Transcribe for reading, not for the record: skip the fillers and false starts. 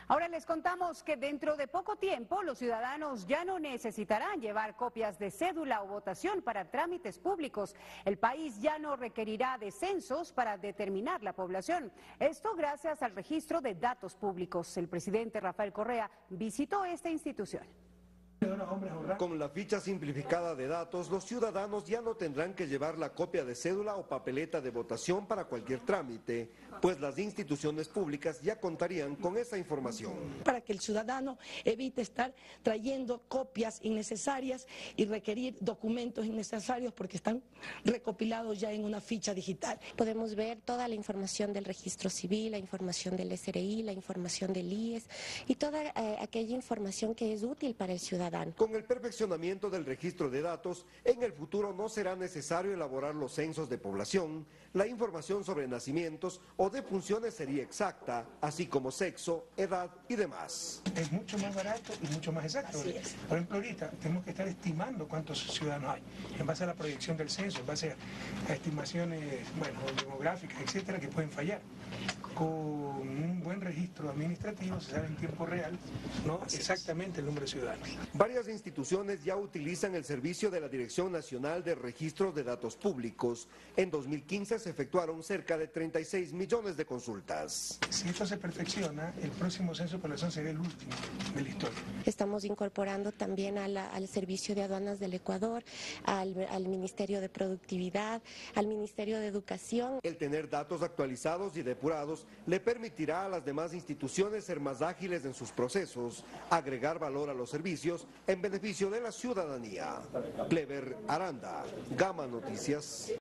Ahora les contamos que dentro de poco tiempo los ciudadanos ya no necesitarán llevar copias de cédula o votación para trámites públicos. El país ya no requerirá de censos para determinar la población. Esto gracias al registro de datos públicos. El presidente Rafael Correa visitó esta institución. Con la ficha simplificada de datos, los ciudadanos ya no tendrán que llevar la copia de cédula o papeleta de votación para cualquier trámite, pues las instituciones públicas ya contarían con esa información. Para que el ciudadano evite estar trayendo copias innecesarias y requerir documentos innecesarios porque están recopilados ya en una ficha digital. Podemos ver toda la información del registro civil, la información del SRI, la información del IES y toda aquella información que es útil para el ciudadano. Con el perfeccionamiento del registro de datos, en el futuro no será necesario elaborar los censos de población, la información sobre nacimientos o defunciones sería exacta, así como sexo, edad y demás. Es mucho más barato y mucho más exacto. Por ejemplo, ahorita tenemos que estar estimando cuántos ciudadanos hay, en base a la proyección del censo, en base a estimaciones, demográficas, etcétera, que pueden fallar. Con un buen registro administrativo se sabe en tiempo real, ¿no?, exactamente el número de ciudadanos. Varias instituciones ya utilizan el servicio de la Dirección Nacional de Registros de Datos Públicos. En 2015 se efectuaron cerca de 36 millones de consultas. Si esto se perfecciona, el próximo censo de población será el último de la historia. Estamos incorporando también al Servicio de Aduanas del Ecuador, al Ministerio de Productividad, al Ministerio de Educación. El tener datos actualizados y depurados le permitirá a las demás instituciones ser más ágiles en sus procesos, agregar valor a los servicios en beneficio de la ciudadanía. Clever Aranda, Gama Noticias.